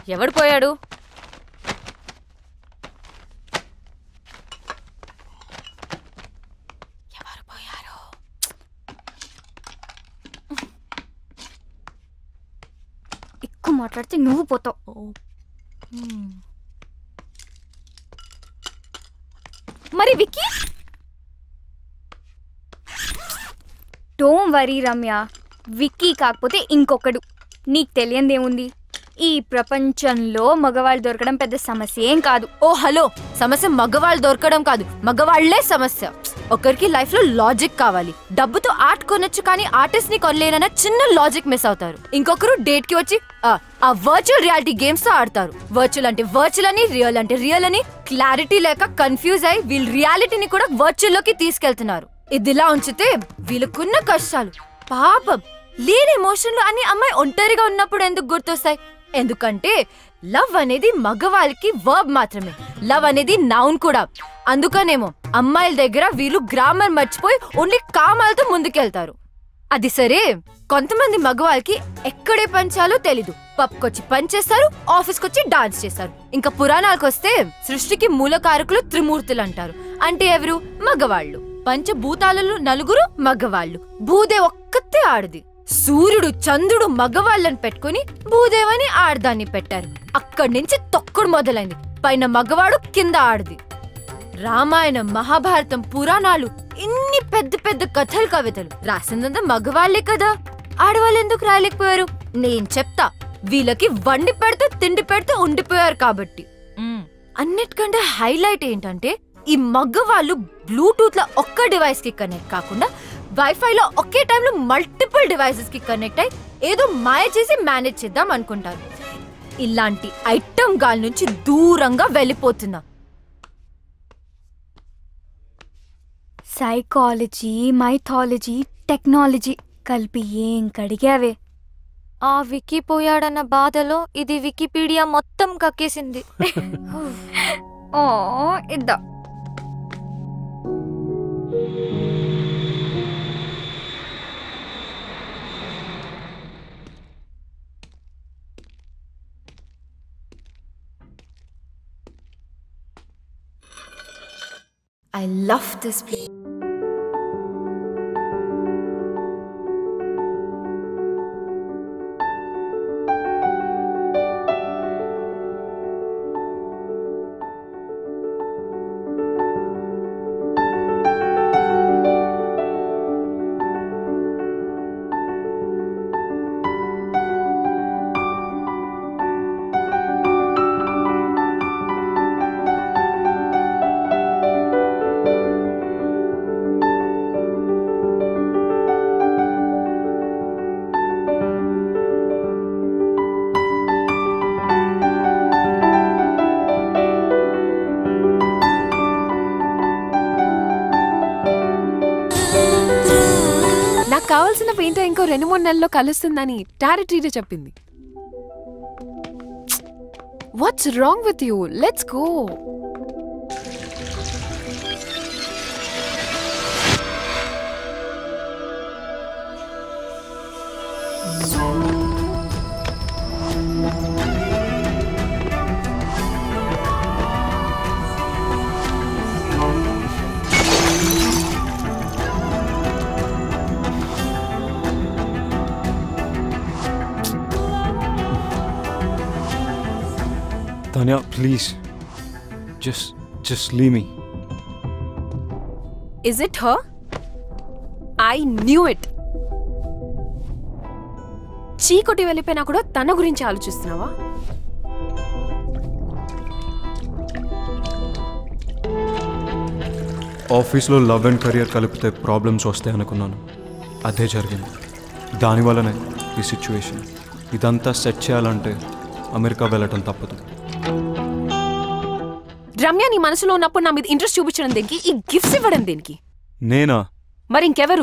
ఎవడు పోయాడు? ఎవరు పోయారు? ఎక్కువ మాట్లాడితే నువ్వు పోతావు. మరి విక్కీ? డోంట్ వరీ రమ్య, విక్కీ కాకపోతే ఇంకొకడు. నీకు తెలియందేముంది? ఈ ప్రపంచంలో మగవాళ్ళు దొరకడం పెద్ద సమస్య ఏం కాదు. ఓ హలో, సమస్య మగవాళ్ళు దొరకడం కాదు, మగవాళ్లే సమస్య. ఒకరికి లైఫ్ లో లాజిక్ కావాలి. డబ్బుతో ఆర్ట్ కొనొచ్చు కానీ ఆర్టిస్ట్ ని కొనలేనన్న చిన్న లాజిక్ మిస్ అవుతారు. ఇంకొకరు డేట్ కి వచ్చి ఆ వర్చువల్ రియాలిటీ గేమ్స్ తో ఆడతారు. వర్చువల్ అంటే వర్చువల్ అని, రియల్ అంటే రియల్ అని క్లారిటీ లేక కన్ఫ్యూజ్ అయి వీళ్ళు రియాలిటీని కూడా వర్చువల్ లోకి తీసుకెళ్తున్నారు. ఇదిలా ఉంచితే వీళ్ళకున్న కష్టాలు పాపం లేని ఎమోషన్లు అన్ని అమ్మాయి ఒంటరిగా ఉన్నప్పుడు ఎందుకు గుర్తొస్తాయి? ఎందుకంటే లవ్ అనేది మగవాళ్ళకి వర్బ్ మాత్రమే, లవ్ అనేది నౌన్ కూడా. అందుకనేమో అమ్మాయిల దగ్గర వీళ్ళు గ్రామర్ మర్చిపోయి ఓన్లీ కామాలతో ముందుకెళ్తారు. అది సరే, కొంతమంది మగవాళ్ళకి ఎక్కడే పంచాలో తెలీదు. పబ్కొచ్చి పనిచేస్తారు, ఆఫీస్కొచ్చి డాన్స్ చేస్తారు. ఇంకా పురాణాలకు వస్తే సృష్టికి మూలకారకులు త్రిమూర్తులు అంటారు. అంటే ఎవరు? మగవాళ్ళు. పంచభూతాలలో నలుగురు మగవాళ్ళు, భూదే ఒక్కతే ఆడది. సూర్యుడు చంద్రుడు మగవాళ్ళని పెట్టుకుని భూదేవని ఆడదాన్ని పెట్టారు. అక్కడి నుంచి తొక్కుడు మొదలైంది. పైన మగవాడు, కింద ఆడది. రామాయణం, మహాభారతం, పురాణాలు, ఇన్ని పెద్ద పెద్ద కథలు, కవితలు రాసిందంతా మగవాళ్లే కదా. ఆడవాళ్ళు ఎందుకు రాయలేకపోయారు? నేను చెప్తా. వీళ్ళకి వండి పెడితే తిండి పెడితే ఉండిపోయారు కాబట్టి. అన్నిటికంటే హైలైట్ ఏంటంటే ఈ మగవాళ్ళు బ్లూటూత్ లో ఒక్క డివైస్ కి కనెక్ట్ కాకుండా వైఫై లో ఒకే టైంలో మల్టిపుల్ డివైసెస్ కి కనెక్ట్ అయి ఏదో మాయ చేసి మేనేజ్ చేద్దాం అనుకుంటారు. ఇలాంటి ఐటమ్ గాల్ నుంచి దూరంగా వెళ్ళిపోతున్నా. సైకాలజీ, మైథాలజీ, టెక్నాలజీ కలిపి ఏం కడిగావే. ఆ వికీ పోయాడన్న బాధలో ఇది వికీపీడియా మొత్తం కక్కేసింది. ఓ ఇద్దా. I love this place. నాకు కావాల్సిన పెయింట్ ఇంకో 2-3 నెలల్లో కలుస్తుందని టారెటీరే చెప్పింది. What's wrong with you? Let's go. Tanya, please. Just leave me. Is it her? I knew it. చీకొట్టి వెళ్ళిపోయినా కూడా తన గురించి ఆలోచిస్తున్నావా? ఆఫీస్లో లవ్ అండ్ కెరియర్ కలిపితే ప్రాబ్లమ్స్ వస్తాయి అనుకున్నాను. అదే జరిగింది. దానివల్లనే ఈ సిచ్యువేషన్. ఇదంతా సెట్ చేయాలంటే అమెరికా వెళ్ళటం తప్పదు. రమ్య నీ మనసులో ఉన్నప్పుడు నా మీద ఇంట్రెస్ట్ చూపించడం దేనికి? ఈ గిఫ్ట్స్ ఇవ్వడం దేనికి? నేనా? మరి ఇంకెవరు?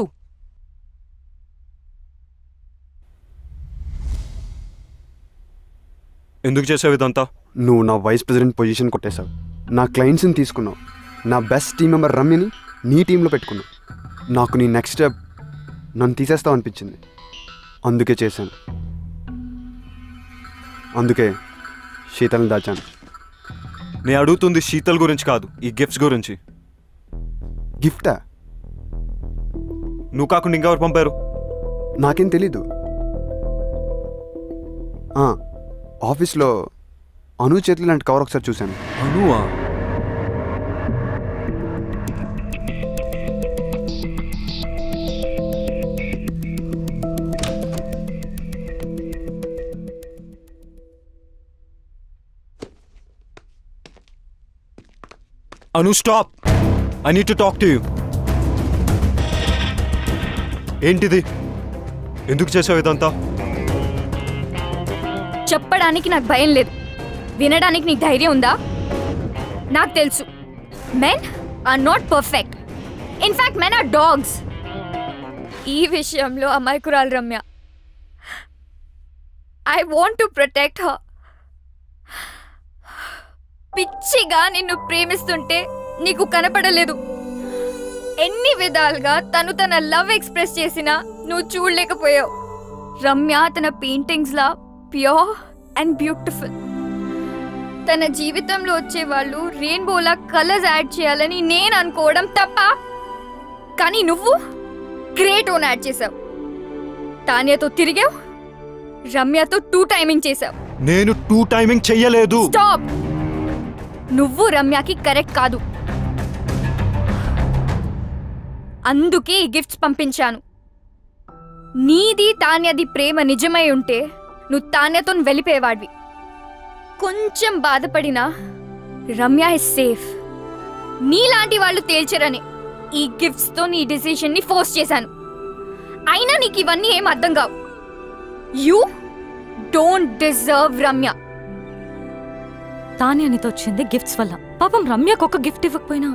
ఎందుకు చేసావు ఇదంతా? నువ్వు నా వైస్ ప్రెసిడెంట్ పొజిషన్ కొట్టేశావు, నా క్లయింట్స్ని తీసుకున్నావు, నా బెస్ట్ టీం మెంబర్ రమ్యని నీ టీంలో పెట్టుకున్నావు. నాకు నీ నెక్స్ట్ స్టెప్ నన్ను తీసేస్తావు అనిపించింది, అందుకే చేశాను. అందుకే శీతల్ని దాచాను. నేను అడుగుతుంది శీతల్ గురించి కాదు, ఈ గిఫ్ట్స్ గురించి. గిఫ్టా? నువ్వు కాకుండా ఇంకెవరు పంపారు? నాకేం తెలీదు. ఆఫీస్లో అను చేతులు లాంటి కవర్ ఒకసారి చూశాను. అనువా? Anu, stop! I need to talk to you. ఏంటిది? ఎందుకు చేసావు ఇదంతా? చెప్పడానికి నాకు భయం లేదు, వినడానికి నీకు ధైర్యం ఉందా? నాకు తెలుసు, men are not perfect. In fact men are dogs. ఈ విషయంలో అమాయకురాలు Ramya. I want to protect her. పిచ్చిగా నిన్ను ప్రేమిస్తుంటే నీకు కనపడలేదు. ఎన్ని విధాలుగా తన లవ్ ఎక్స్ప్రెస్ చేసినా నువ్వు చూడలేకపోయావు. రమ్య తన పెయింటింగ్స్ లా ప్యూర్ అండ్ బ్యూటిఫుల్. తన జీవితంలో వచ్చే వాళ్ళు రెయిన్బోలా కలర్స్ యాడ్ చేయాలని నేను అనుకోవడం తప్ప. కానీ నువ్వు గ్రేట్ ఓన్ యాడ్ చేసావు. తాన్యతో తిరిగావు, రమ్యతో 2 టైమింగ్ చేసావు. నేను 2 టైమింగ్ చెయ్యలేదు. స్టాప్! నువ్వు రమ్యకి కరెక్ట్ కాదు, అందుకే ఈ గిఫ్ట్స్ పంపించాను. నీది తాన్యది ప్రేమ నిజమై ఉంటే నువ్వు తాన్యతో వెళ్ళిపోయేవాడివి. కొంచెం బాధపడినా రమ్య ఇస్ సేఫ్. నీలాంటి వాళ్ళు తేల్చరని ఈ గిఫ్ట్స్తో నీ డిసిషన్ని ఫోర్స్ చేశాను. అయినా నీకు ఇవన్నీ ఏం అర్థం కావు. You don't deserve Ramya. తానే అనితో వచ్చింది గిఫ్ట్స్ వల్ల. పాపం రమ్యకు ఒక గిఫ్ట్ ఇవ్వకపోయినా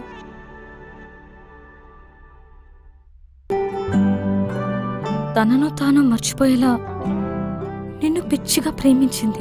తనను తాను మర్చిపోయేలా నిన్ను పిచ్చిగా ప్రేమించింది.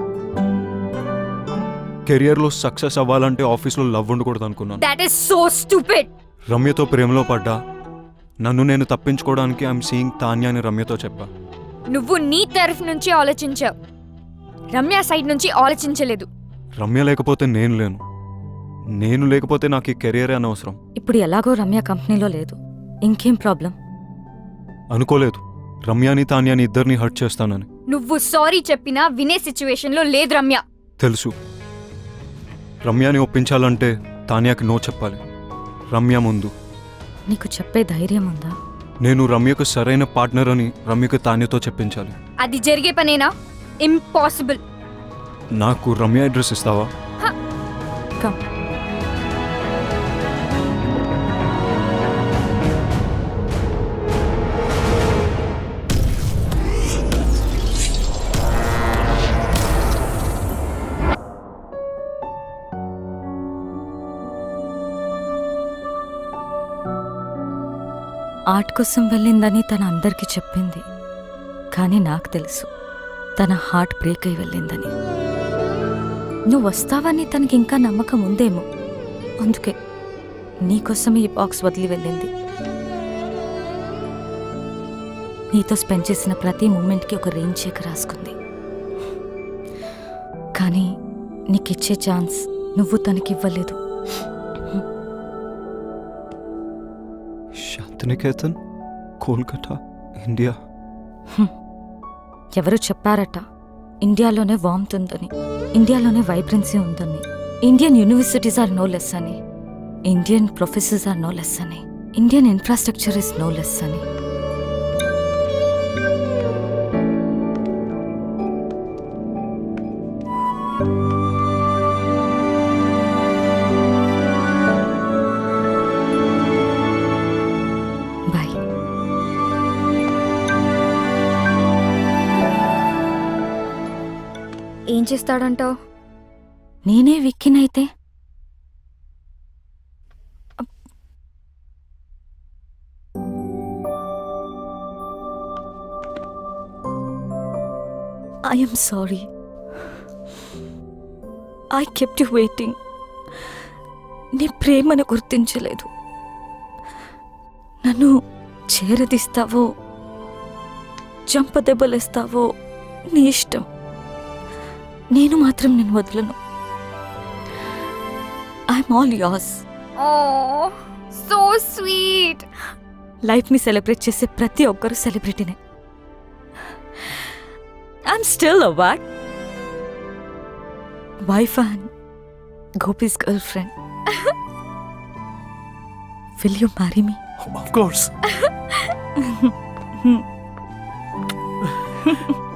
కెరియర్లో సక్సెస్ అవ్వాలంటే ఆఫీస్లో లవ్ ఉండకూడదు అనుకున్నాను. That is so stupid. రమ్యతో ప్రేమలో పడ్డా నన్ను నేను తప్పించుకోవడానికి ఐఎమ్ సీయింగ్ తాన్య అని రమ్యతో చెప్పా. నువ్వు నీ తరఫు నుంచి ఆలోచించావు, రమ్య సైడ్ నుంచి ఆలోచించలేదు. రమ్య లేకపోతే నేను లేను, నేను లేకపోతే నాకు ఈ కెరియరే అనవసరం. ఇప్పుడు ఎలాగో రమ్య కంపెనీలో లేదు, ఇంకేం ప్రాబ్లం? అనుకోలేదు రమ్యాని తాన్యాని ఇద్దరిని హర్ట్ చేస్తానని. నువ్వు సారీ చెప్పినా వినే సిచ్యువేషన్లో లేదు రమ్య. తెలుసు. రమ్యాని ఒప్పించాలంటే తాన్యాకి నో చెప్పాలి. రమ్య ముందు. నీకు చెప్పే ధైర్యం ఉందా? నేను రమ్యకు సరైన పార్ట్నర్ అని రమ్యకు తాన్యతో చెప్పించాలి. అది జరిగే పనేనా? ఇంపాసిబుల్. నాకు రమ్య అడ్రస్ ఇస్తావా? కమ్. ఆర్ట్ కోసం వెళ్ళిందని తన అందరికీ చెప్పింది, కానీ నాకు తెలుసు తన హార్ట్ బ్రేక్ అయి వెళ్ళిందని. నువ్వు వస్తావని తనకి ఇంకా నమ్మకం ఉందేమో, అందుకే నీకోసం ఈ బాక్స్ వదిలి వెళ్ళింది. నీతో స్పెండ్ చేసిన ప్రతి మూమెంట్కి ఒక రెయిన్ చెక్ రాసుకుంది. కానీ నీకిచ్చే ఛాన్స్ నువ్వు తనకివ్వలేదు. శాంతినికేతన్, కోల్కతా, ఇండియా. ఎవరు చెప్పారట ఇండియాలోనే వార్మ్త్ ఉందని, ఇండియాలోనే వైబ్రెన్సీ ఉందని, Indian universities are no less అని, Indian professors are no less అని, Indian infrastructure is no less అని. ఏం చేస్తాడంటావు? నేనే విక్కినైతే I am sorry. I kept you waiting. నీ ప్రేమను గుర్తించలేదు. నన్ను చేరదీస్తావో చంపదెబ్బలేస్తావో నీ ఇష్టం. నేను మాత్రం నేను వదలను. I'm all yours. Oh so sweet. లైఫ్ని సెలబ్రేట్ చేసే ప్రతి ఒక్కరు సెలబ్రిటీనే. I'm still a what wife and Gopi's girlfriend. Will you marry me? Of course.